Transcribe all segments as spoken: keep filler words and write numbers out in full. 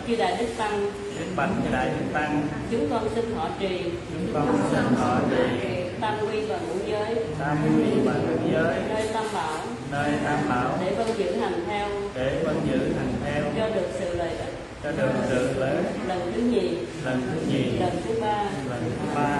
chư đại đức tăng. Kính bạch chư đại đức tăng. Chúng con xin họ trì. Chúng con xin họ trì. Tam quy và ngũ giới. Tam quy và ngũ giới. Nơi tam bảo. Nơi tam bảo. Để vân giữ hành theo. Để vân giữ hành theo. Cho được sự lợi ích. Cho được sự lợi ích. Lần thứ nhì. Lần thứ nhì. Lần thứ ba. Lần thứ ba.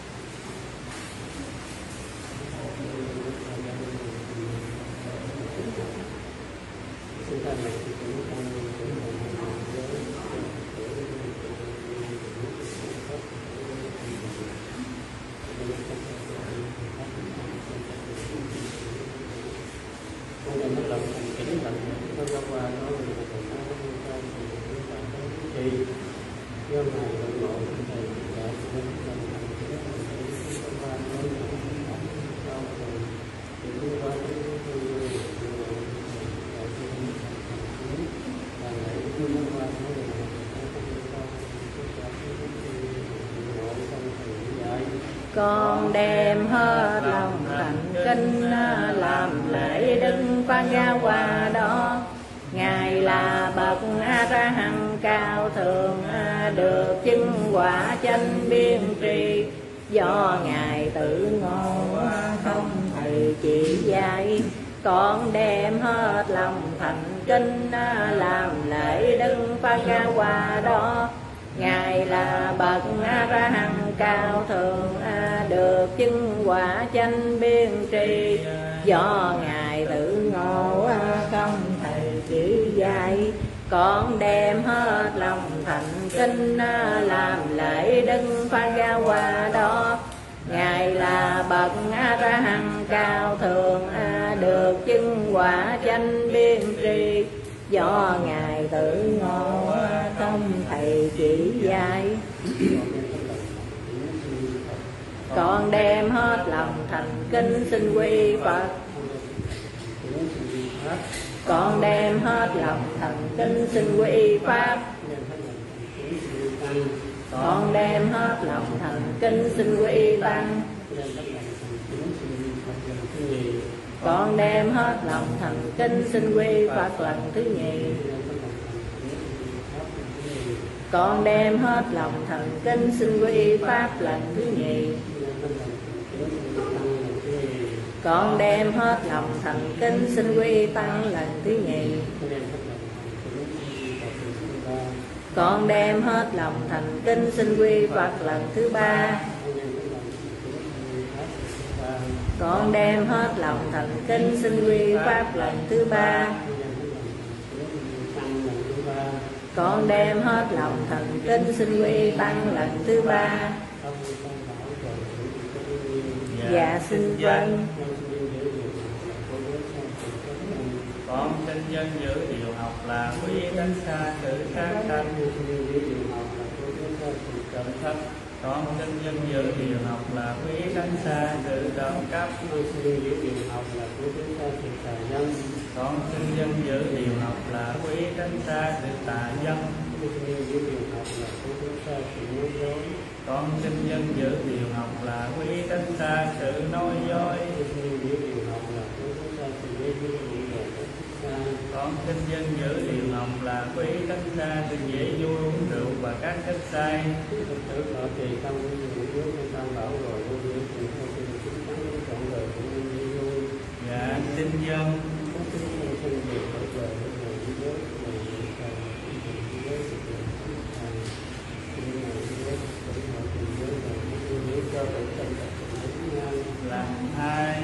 Con đem hết lòng thành kính làm lễ Đức Phật Giáo Hòa đó. Ngài là bậc A Ra Hằng cao thượng, được chứng quả chánh biên tri. Do Ngài tự ngộ không thầy chỉ dạy, con đem hết lòng thành kính làm lễ Đức Phật Giáo Hòa đó. Ngài là bậc A Ra Hằng cao thượng, được chứng quả chánh biên tri. Do Ngài tự ngộ không thầy chỉ dạy, con đem hết lòng thành kính làm lễ Đức Phật Giáo Hòa đó. Ngài là bậc A Ra Hằng cao thượng, được chứng quả chánh biên tri. Do Ngài tự ngộ không thầy chỉ dạy, con đem hết lòng thành kính xin quy Phật. Con đem hết lòng thành kính xin quy Pháp. Con đem hết lòng thành kính xin quy Tăng. Con đem hết lòng thành kính xin quy Phật lần thứ nhì. Con đem hết lòng thành kính xin quy Pháp lần thứ nhì. Con đem hết lòng thành kính xin quy Tăng lần thứ nhì. Con đem hết lòng thành kính xin quy Phật lần thứ ba. Con đem hết lòng thành kính xin quy Pháp lần thứ ba. Con đem hết lòng thành kính xin quy Tăng lần thứ ba. Dạ xin vâng. Con xin dân giữ điều học là quý tránh xa sự khác sanh. Con xin dân giữ điều học là quý tránh xa sự trộm cắp. Con xin dân giữ điều học là quý tránh xa sự tà dâm. Con xin dân giữ điều học là quý tránh xa sự nói dối. Con xin dân giữ điều học là quý tránh xa sự dễ vui uống rượu và các chất say. Dạ xin dân. Làm hai.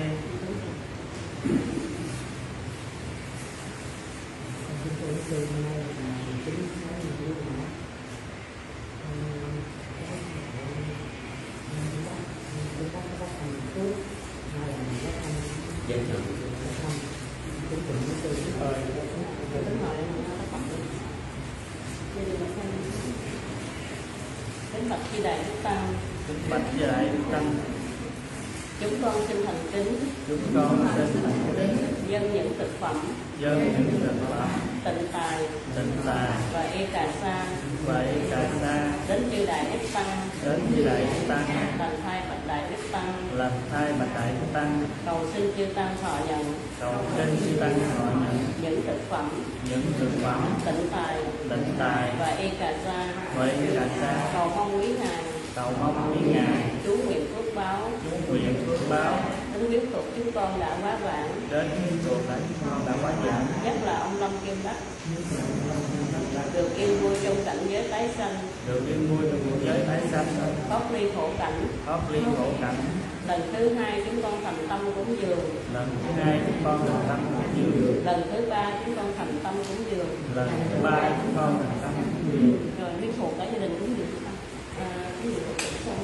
Kính bạch chư đại đức tăng. Kính bạch chư đại đức tăng. Chúng con xin thành kính. Chúng con xin thành kính. Dân những thực phẩm. Dân những thực phẩm. Tịnh tài. Tịnh tài. Và y cà sa. Và y cà sa. Đến chư đại đức tăng. Đến chư đại đức tăng. Thành thai bạch đại đức tăng. làm thai bạch đại tăng, cầu xin chư tăng thọ nhận cầu xin chư tăng thọ nhận những thực phẩm những thực phẩm tịnh tài tịnh tài và y cà sa, với cả sa, cầu mong quý ngài cầu mong quý ngài chú nguyện phước báo chú nguyện phước báo tính huyết tục chúng con đã quá vãng, đến cuộc đánh con đã quá giảng, nhất là ông Lâm Kim Bắc được yên vui trong cảnh giới tái sanh, được yên vui trong cuộc giới tái sanh, thoát ly khổ cảnh. thoát ly khổ cảnh. Lần thứ hai chúng con thành tâm cúng dường, Lần thứ hai chúng con thành tâm cúng dường, lần thứ ba chúng con thành tâm cúng dường, lần thứ ba chúng con thành tâm cúng dường. rồi huyết thuộc cả gia đình cúng dường chúng ta. À, cúng dường Phật xong,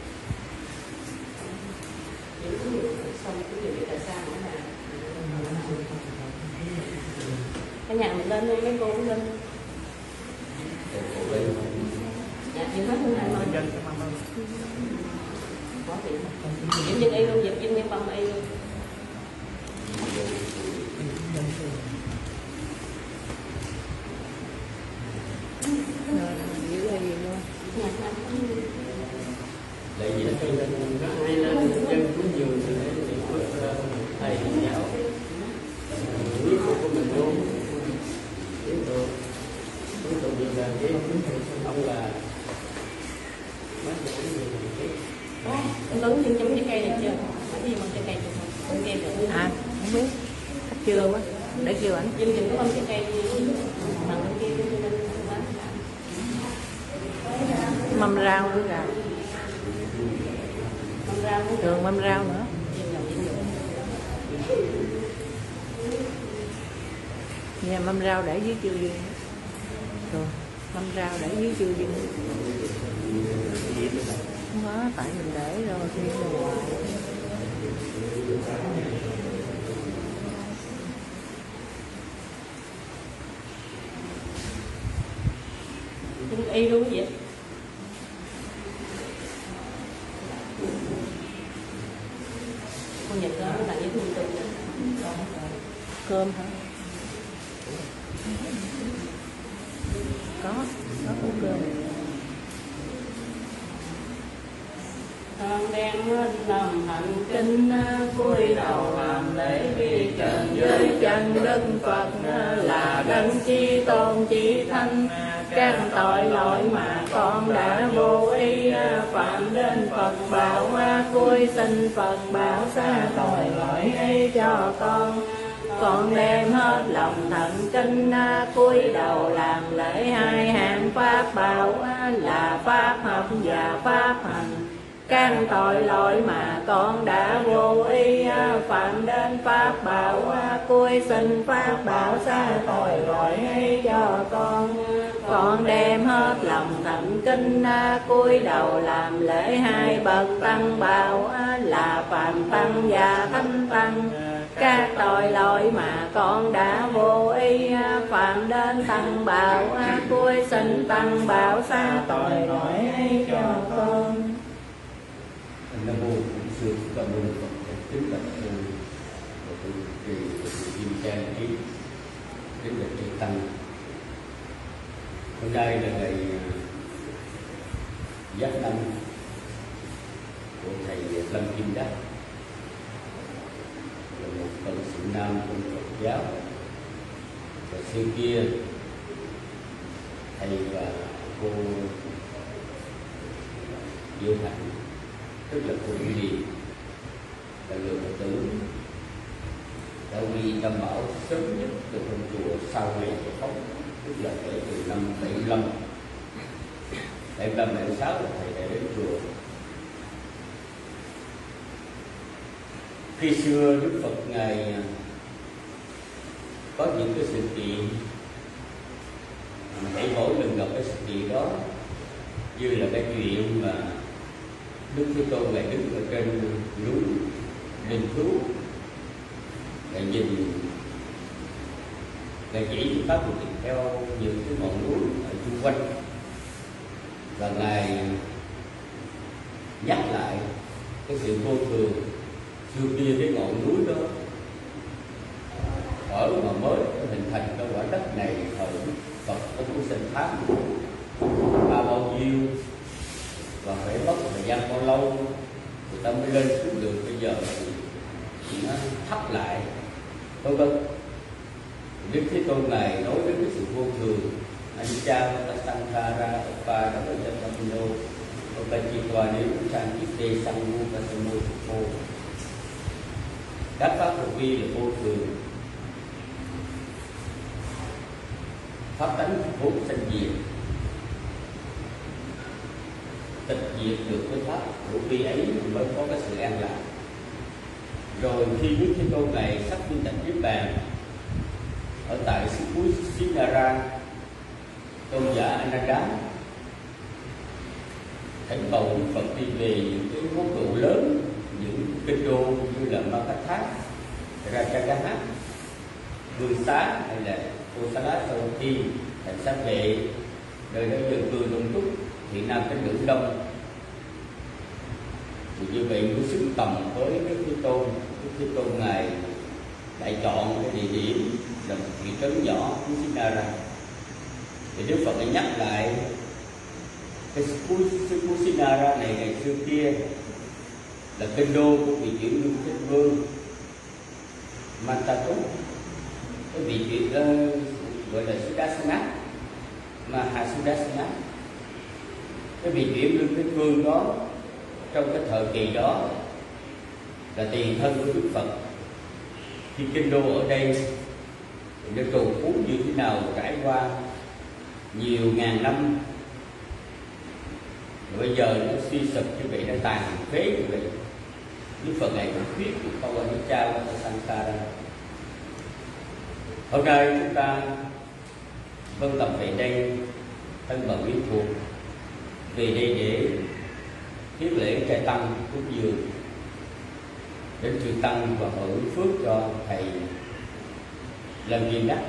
những cúng dường Phật xong cúng dường để tại sao nữa mà cái nhà mình lên đi, mấy cô cũng lên. Dạ, chịu hết luôn này Nhân thôi. dân cảm ơn. Có tiền. Diệp Dân y luôn, Diệp Dân Nhân Bông y luôn. Rồi, giữ lại gì luôn. Nhà Nam cũng như- Tại vì hay là dân cúng dường thì để phước thầy giáo biết của mình luôn biết được biết được việc là cái ông là mấy cái gì Đó, em lớn nhưng trong trái cây này chưa? Cái gì bằng trái cây chưa? Con cây được. À, không biết. Khách chưa quá. Để kêu ảnh. Dân dừng có bằng trái cây gì? Bằng bên kia bên bên bên Mâm rau nữa ra. Mâm rau nữa. Thường mâm rau nữa. Dân dòng dân dòng. Nhà mâm rau để dưới chiêu dương. Rồi, mâm rau để dưới chiêu dương. Không có, tại mình để rồi thì nó hoài. Dân y luôn vậy? Con Nhật đó là với thương tư rồi. Cơm hả? Có, có củ cơm. Con đem lòng hạnh kính cúi đầu làm lễ vi trần Với chân đức Phật là đấng chi tôn chi thanh, các tội lỗi mà con đã vô ý phạm đến Phật bảo, cúi xin Phật bảo xa tội lỗi ấy cho con. Con đem hết lòng thành kính cúi đầu làm lễ hai hạng pháp bảo là pháp học và pháp hành. Các tội lỗi mà con đã vô ý phạm đến pháp bảo, cúi xin pháp bảo xa tội lỗi ấy cho con. Con đem hết lòng thành kính cúi đầu làm lễ hai bậc tăng bảo là phạm tăng và thánh tăng. Các tội lỗi mà con đã vô ý phạm đến tăng bảo, cúi xin tăng bảo xa tội lỗi ấy cho con. Nam mô Bổn Sư Thích Ca Mâu Ni Phật. Kính bạch sư và tu trì và tu kim trang trí, kính bạch chư tăng. Hôm nay là ngày Giáp Năm của thầy Lâm Kim Đắc, là một phần sự nam trong Phật giáo. Và xưa kia thầy và cô Diệu Hạnh, tức là cô Ly, là người Phật tử đã quy tâm bảo sớm nhất từ trong chùa sau ngày giải phóng, tức là kể từ năm bảy mươi lăm, bảy mươi lăm bảy mươi sáu là thầy đã đến chùa. Khi xưa Đức Phật ngài có những cái sự kiện, hãy mỗi lần gặp cái sự kiện đó, như là cái chuyện mà Đức Thế Tôn ngài đứng ở trên núi Linh Thú, ngài nhìn, ngài chỉ pháp một tình theo những cái ngọn núi ở xung quanh, và ngài nhắc lại cái sự vô thường xưa kia. Cái ngọn núi đó ở mà mới hình thành cái quả đất này thời Phật có chúng sinh pháp ba bao nhiêu, và phải mất thời gian bao lâu người ta mới lên xuống được. Bây giờ thì nó thấp lại, vân vân. Đức Thế Tôn Ngài nói đến cái sự vô thường, Anicca Sankhara Upadavajatamino Upachitwa Niruchan Chitte Sanghu Vasamu. Các pháp vô vi là vô thường, pháp tánh vốn sanh diệt, tịch diệt được với pháp vô vi ấy mới có cái sự an lạc. Rồi khi Đức Thế Tôn Ngài sắp đi tận niết bàn ở tại xứ cuối Sinara, tôn giả Ananda thỉnh cầu Đức Phật đi về những cái quốc độ lớn, những kinh đô như là Makatha, Rajagaha, Vương Xá hay là Kosala Savatthi, thành Sát Vệ, nơi đó dân cư đông đúc, thiện nam tín nữ đông. Thì như vậy mới xứng tầm với Đức Thế Tôn. Đức Thế Tôn Ngài lại chọn cái địa điểm là một thị trấn nhỏ của Sinara. Thì Đức Phật lại nhắc lại cái Kusinara này ngày xưa kia là kinh đô của vị chuyển Lương Thích Vương Mantato, cái vị chuyển uh, gọi là Sudasana, Mahasudasana. Cái vị chuyển Lương Thích Vương đó trong cái thời kỳ đó là tiền thân của Đức Phật. Khi kinh đô ở đây nó trù phú như thế nào, trải qua nhiều ngàn năm, rồi bây giờ nó suy sụp như vậy, nó tàn phế như vậy. Đức Phật này cũng thuyết một câu Anicca Sankhara. Hôm nay chúng ta vân tập về đây, thân bằng quyến thuộc về đây để thiết lễ trai tăng cúng dường đến chư tăng và hưởng phước cho thầy Lâm Viên Đắc.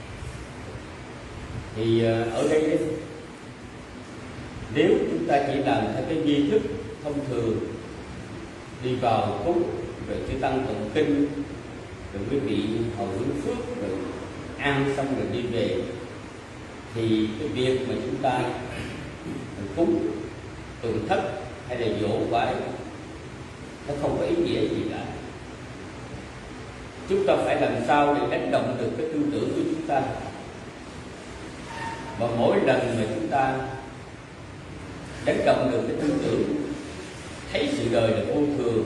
Thì ở đây đấy, nếu chúng ta chỉ làm theo cái nghi thức thông thường, đi vào cúng rồi chư tăng tụng kinh, rồi quý vị hầu hưởng phước, rồi ăn xong rồi đi về, thì cái việc mà chúng ta cúng tượng thất hay là dỗ quái nó không có ý nghĩa gì cả. Chúng ta phải làm sao để đánh động được cái tư tưởng của chúng ta. Và mỗi lần mà chúng ta đánh động được cái tư tưởng thấy sự đời là vô thường,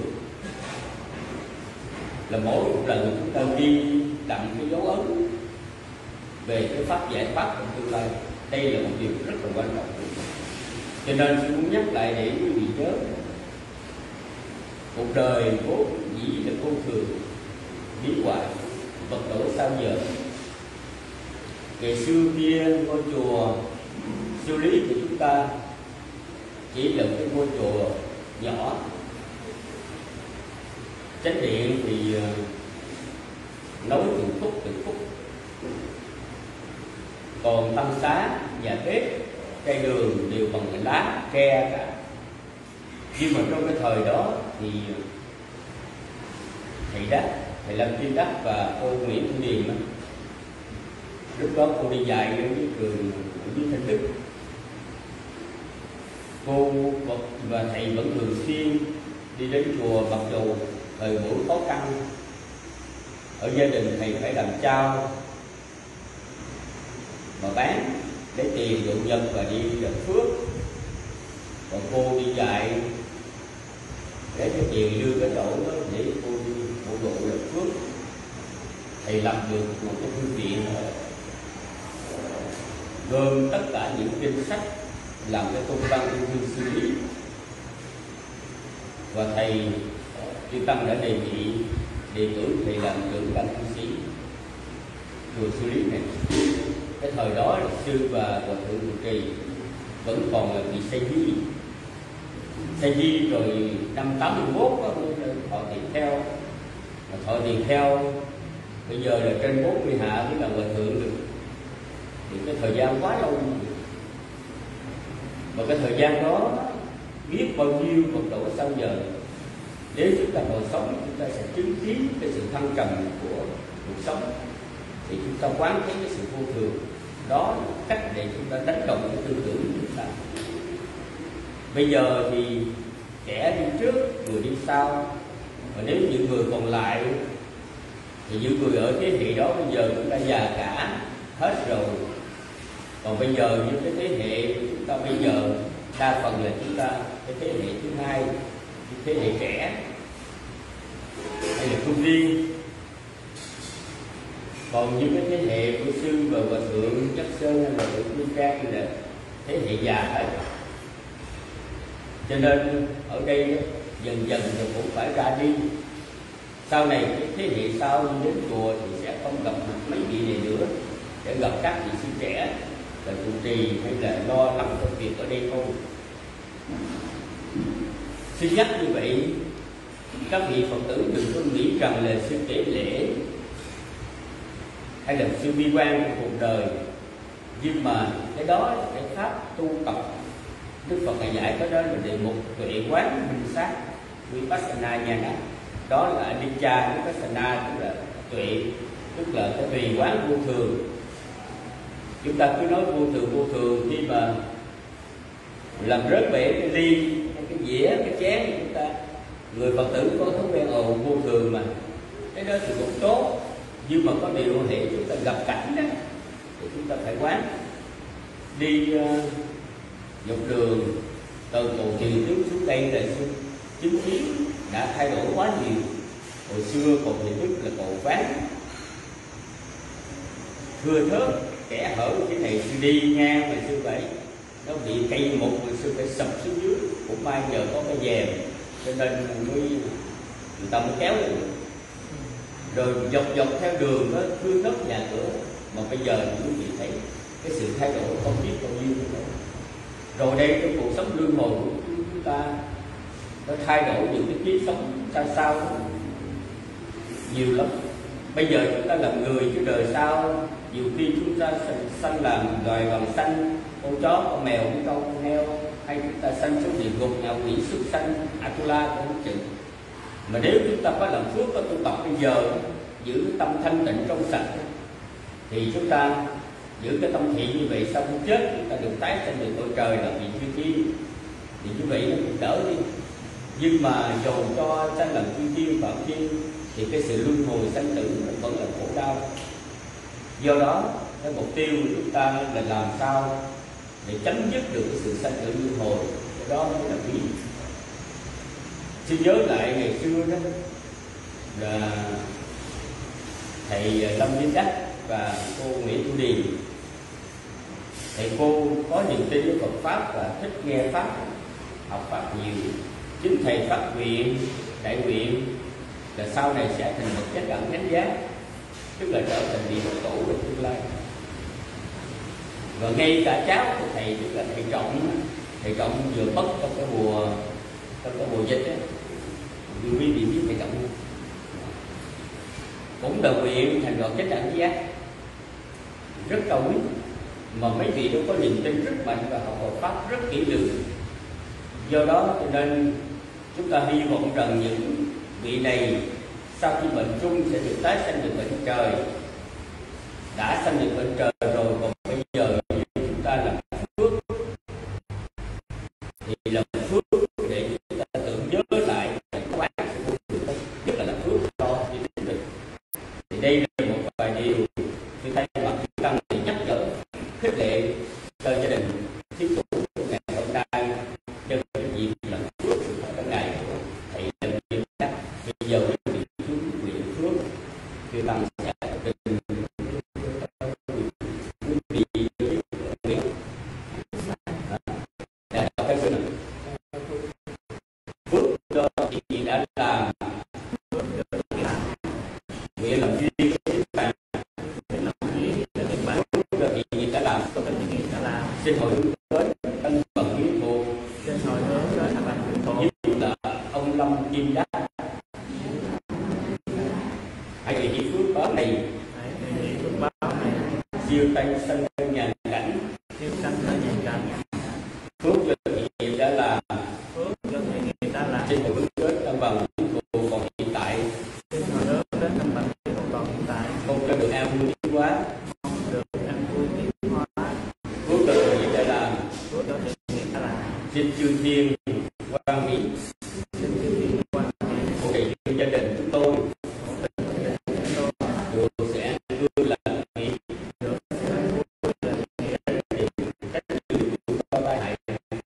là mỗi một lần chúng ta ghi đậm cái dấu ấn về cái pháp giải thoát trong tương lai. Đây là một điều rất là quan trọng. Cho nên tôi muốn nhắc lại để quý vị nhớ, cuộc đời vốn dĩ là vô thường, biến hoại, vật đổi sao giờ. Ngày xưa kia ngôi chùa Siêu Lý của chúng ta chỉ là cái ngôi chùa nhỏ, chánh điện thì nối từng phút từng phút, còn tăng xá, nhà bếp, cây đường đều bằng lá tre cả. Nhưng mà trong cái thời đó thì thầy Đắc, thầy Lâm Viên Đắc và cô Nguyễn Thị Điền đó, lúc đó cô đi dạy ở dưới trường ở dưới Thanh Đức, cô và thầy vẫn thường xuyên đi đến chùa, mặc dù thời buổi khó khăn ở gia đình thầy phải làm chao mà bán để tiền dụ nhân và đi làm phước, còn cô đi dạy để cái tiền đưa cái chỗ đó để cô đi bộ độ làm phước. Thầy lập được một cái thư viện gồm tất cả những kinh sách làm cái tôn văn yêu thương Sư Lý, và thầy chư tăng đã đề nghị đề cử thầy làm trưởng ban tu sĩ chùa Sư Lý này. Cái thời đó là sư và hòa thượng trụ trì vẫn còn là vị Say Di. Say Di rồi năm tám mươi mốt có thọ tiền theo, mà thọ tiền theo bây giờ là trên bốn mươi hạ mới là hòa thượng được. Thì cái thời gian quá lâu, mà cái thời gian đó biết bao nhiêu vật đổi sao giờ. Nếu chúng ta còn sống, chúng ta sẽ chứng kiến cái sự thăng trầm của cuộc sống, thì chúng ta quán thấy cái sự vô thường. Đó là cách để chúng ta đánh động cái tư tưởng của chúng ta. Bây giờ thì kẻ đi trước, người đi sau. Và nếu những người còn lại thì những người ở thế hệ đó bây giờ cũng đã già cả hết rồi. Còn bây giờ như cái thế hệ chúng ta bây giờ đa phần là chúng ta cái thế hệ thứ hai, cái thế hệ trẻ hay là trung niên. Còn như cái thế hệ của sư và hòa thượng Nhất Sơn hay là thượng Nguyên Trang là thế hệ già hết. Cho nên ở đây dần dần thì cũng phải ra đi. Sau này cái thế hệ sau đến chùa thì sẽ không gặp mấy vị này nữa, để gặp các vị sư trẻ là trụ trì hay là lo làm công việc ở đây không. Xin nhắc như vậy, các vị Phật tử đừng có nghĩ rằng là sư kể lễ hay là sư bi quan của cuộc đời, nhưng mà cái đó là cái pháp tu tập. Đức Phật ngày dạy cái đó là đề mục tuệ quán minh sát Vipassana Nhana. Đó là Anicca Vipassana, tức là tuệ, tức là cái tùy quán vô thường. Chúng ta cứ nói vô thường vô thường, khi mà làm rớt bể cái ly, cái dĩa, cái chén của chúng ta, người Phật tử có thói quen ồ vô thường mà, cái đó thì cũng tốt. Nhưng mà có điều hệ chúng ta gặp cảnh đó thì chúng ta phải quán. Đi uh, dọc đường từ cầu Tiền Đức xuống đây là chứng kiến đã thay đổi quá nhiều. Hồi xưa cầu Tiền Đức là cầu ván thưa thớt, kẻ hở cái này sư đi ngang mà sư vậy, nó bị cây một mà sư phải sập xuống dưới. Cũng may giờ có cái dèm cho nên mới người ta mới kéo được. Rồi dọc dọc theo đường đó thưa thớt nhà cửa, mà bây giờ quý vị thấy cái sự thay đổi không biết bao nhiêu rồi. Rồi đây cái cuộc sống luân hồi của chúng ta nó thay đổi những cái kiếp sống sao sao nhiều lắm. Bây giờ chúng ta làm người chứ đời sau nhiều khi chúng ta sanh làm loài vàng xanh, con chó, con mèo, con trâu, con heo, hay chúng ta sanh xuống địa ngục, ngạ quỷ, súc sanh, Atula cũng không chừng. Mà nếu chúng ta có làm phước, có tu tập bây giờ, giữ tâm thanh tịnh trong sạch, thì chúng ta giữ cái tâm thiện như vậy, sau khi chết chúng ta được tái sanh được cõi trời là vị chư thiên, thì như vậy nó cũng đỡ đi. Nhưng mà dù cho sanh làm chư thiên phạm thiên thì cái sự luân hồi sanh tử vẫn là khổ đau. Do đó cái mục tiêu của chúng ta là làm sao để chấm dứt được cái sự sanh tử luân hồi, cái đó mới là quý. Xin nhớ lại ngày xưa đó là thầy Lâm Vinh Đắc và cô Nguyễn Thu Điền, thầy cô có niềm tin với Phật pháp và thích nghe pháp, học pháp nhiều. Chính thầy phát nguyện, đại nguyện là sau này sẽ thành một chánh đẳng chánh giác, tức là trở thành vị Phật tổ trong tương lai. Và ngay cả cháu của thầy, tức là thầy Trọng, thầy Trọng vừa mất trong cái mùa trong cái mùa dịch ấy, quý vị biết thầy Trọng cũng là nguyện thành đoạn chánh đẳng giác, rất cao quý. Mà mấy vị đó có niềm tin rất mạnh và học Phật pháp rất kỹ lưỡng. Do đó cho nên chúng ta hy vọng rằng những vị này sau khi bệnh chung sẽ được tái sanh được bệnh trời, đã sanh được bệnh trời rồi, còn bây giờ chúng ta làm phước thì làm phước để chúng ta tưởng nhớ lại cái quán nhất là làm phước cho chính mình. Thì đây là một vài điều tôi thay mặt chúng ta để nhắc nhở khích lệ cho gia đình tiếp tục ngày hôm nay cho cái gì là phước ở ngày thầy Lâm Vinh Đắc. Bây giờ quý vị chúng nguyện phước thì bằng sẽ tình quý vị nguyện để cái sự phước cho chị đã làm nguyện làm duyên với bạn, phước cho chị đã làm xin hồi hướng tới thân phận nghĩa phụ, xin hồi hướng tới thân phận nghĩa phụ như là ông Lâm Kim Đắc. Hãy vì phước báo này, phước báo này siêu tay sanh theo nhàn cảnh, siêu sanh theo nhàn cảnh, phước cho thiện nghiệp đã làm, phước cho thiện nghiệp đã làm, xin hồi hướng đến thân bằng nghĩa phụ còn hiện tại, xin hồi hướng đến thân bằng nghĩa phụ còn hiện tại, không cho được an vui tiến hóa, không được an vui tiến hóa, phước cho thiện nghiệp đã làm, phước cho thiện nghiệp đã làm, xin chư thiên Quang Mỹ. Ok, gia đình chúng tôi được sẽ vui lần nghỉ cách điều cho tai hại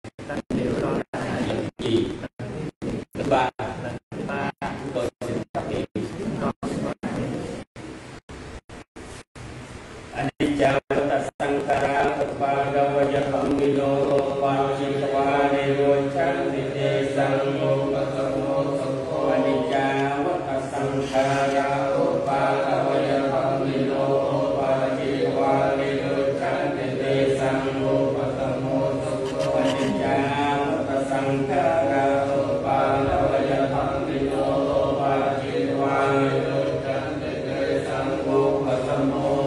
lần gì thứ ba chúng tôi xin tập niệm Anicca Vata Sankara Bhagavaya Pamino Vajitva Devo Chanti Sangho Vasamo Sakho Anicca Vata Sankara Bhagavaya Pamino Vajitva Devo Chanti Sangho Vasamo Sakho Anicca Vata Sankara Bhagavaya Pamino Vajitva Devo Chanti Sangho Vasamo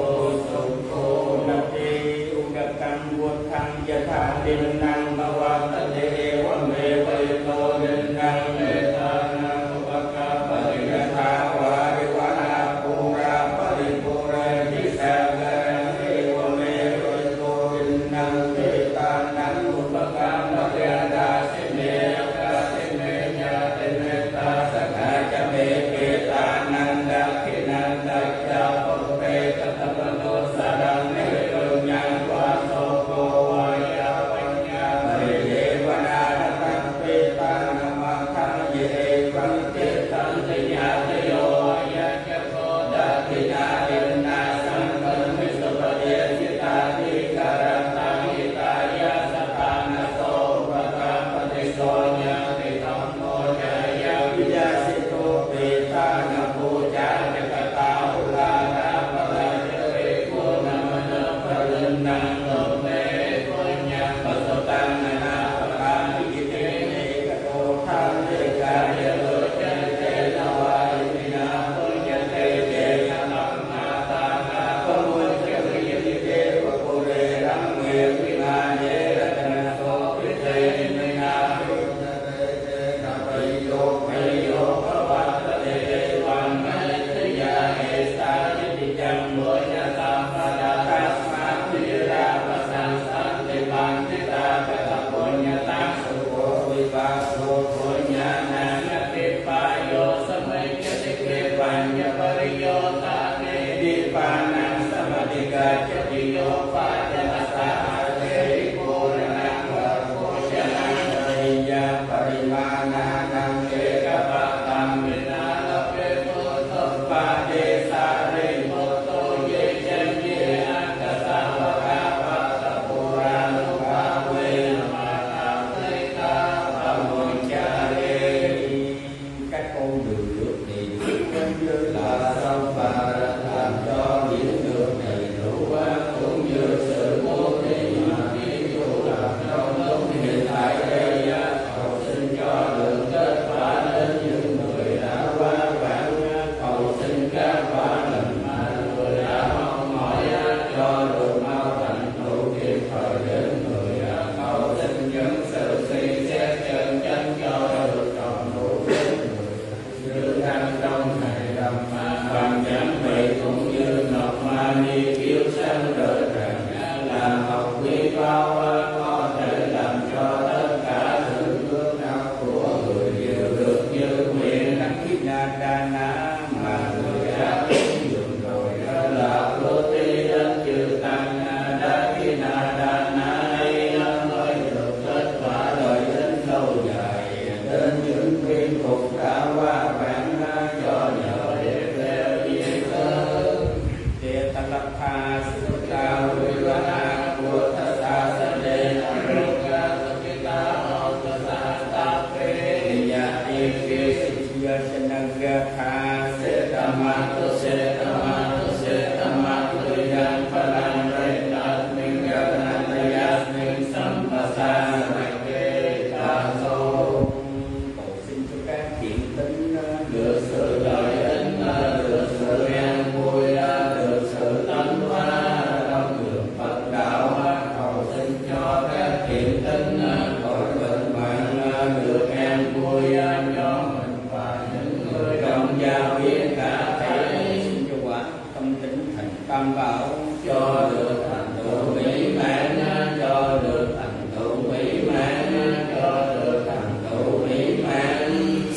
Yatha Đinh Năng Bhava Tade Vame Vaito Đinh Năng Meta Năng Bhaka Pariyatha Varivana Pura Paripura Nisaga Vame Vaito Đinh Năng Meta Năng Bhaka Pariyatha Sime Aka Sime Nya Meta Sakha Chame Meta Năng Dakhi Năng Dakha Pape Katamano Sadang Nero Nyang Vaso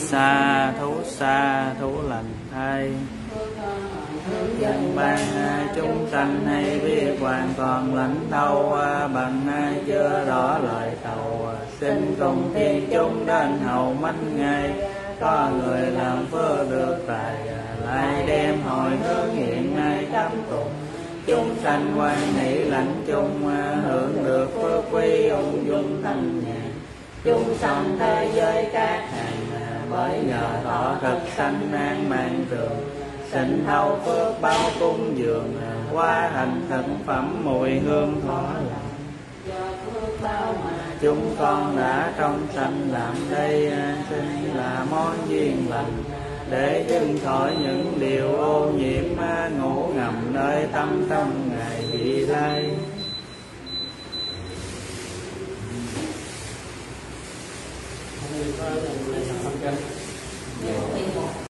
xa thú xa thú lành thay. Dân ban chúng sanh hay biết hoàn toàn lãnh thâu, bằng chưa rõ lời thầu. Xin cùng thiên chúng đến hầu manh ngay, có người làm phước được tài, lại đem hồi hướng hiện nay cắm tụng. Chúng sanh quan hỷ lãnh chung, hưởng được phước quý ung dung thanh nhàn. Chúng sanh thế giới các hàng, bởi nhờ thọ thực sanh an mạng trường. Sinh thâu phước bao cung dường, qua hành thực phẩm mùi hương thỏa lòng. Chúng con đã trong sanh làm đây, xin là món duyên lành, để dừng khỏi những điều ô nhiễm, ngủ ngầm nơi tâm trong ngày vị lai. Hãy subscribe cho kênh Ghiền Mì Gõ để không bỏ lỡ những video hấp dẫn.